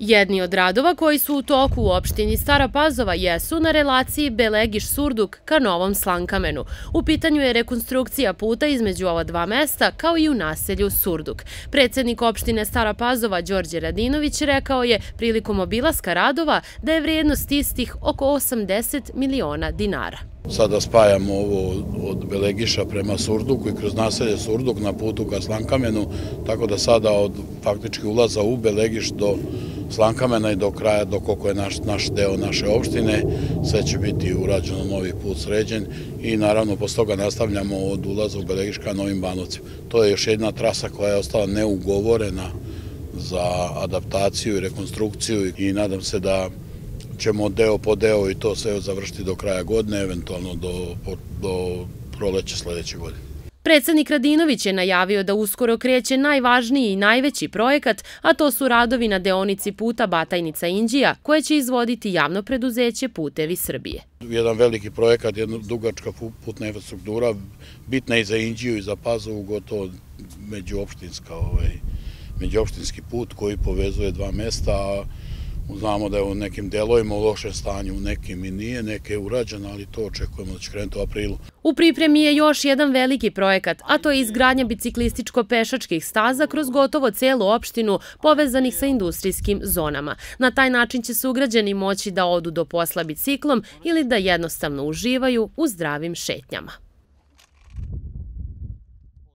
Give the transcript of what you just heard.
Jedni od radova koji su u toku u opštini Stara Pazova jesu na relaciji Belegiš-Surduk ka Novom Slankamenu. U pitanju je rekonstrukcija puta između ova dva mesta, kao i u naselju Surduk. Predsednik opštine Stara Pazova, Đorđe Radinović, rekao je prilikom obilaska radova da je vrijednost istih oko 80 miliona dinara. Sada spajamo ovo od Belegiša prema Surduku i kroz naselje Surduk na putu ka Slankamenu, tako da sada od faktički ulaza u Belegiš do Slankamena i do kraja, do koliko je naš deo naše opštine, sve će biti urađeno, novi put sređen i naravno posle toga nastavljamo od ulaza u Belegiš ka Novim Banovcima. To je još jedna trasa koja je ostala neugovorena za adaptaciju i rekonstrukciju i nadam se da ćemo deo po deo i to sve završiti do kraja godine, eventualno do proleća sledeće godine. Predsednik Radinović je najavio da uskoro kreće najvažniji i najveći projekat, a to su radovi na deonici puta Batajnica-Inđija, koje će izvoditi javno preduzeće Putevi Srbije. Jedan veliki projekat, jedna dugačka putna infrastruktura, bitna i za Inđiju i za Pazovu, gotovo međuopštinski put koji povezuje dva mesta. Znamo da je u nekim delovima u lošem stanju, u nekim i nije, neke je urađeno, ali to očekujemo da će krenuti u aprilu. U pripremi je još jedan veliki projekat, a to je izgradnja biciklističko-pešačkih staza kroz gotovo celu opštinu povezanih sa industrijskim zonama. Na taj način će sugrađani moći da odu do posla biciklom ili da jednostavno uživaju u zdravim šetnjama.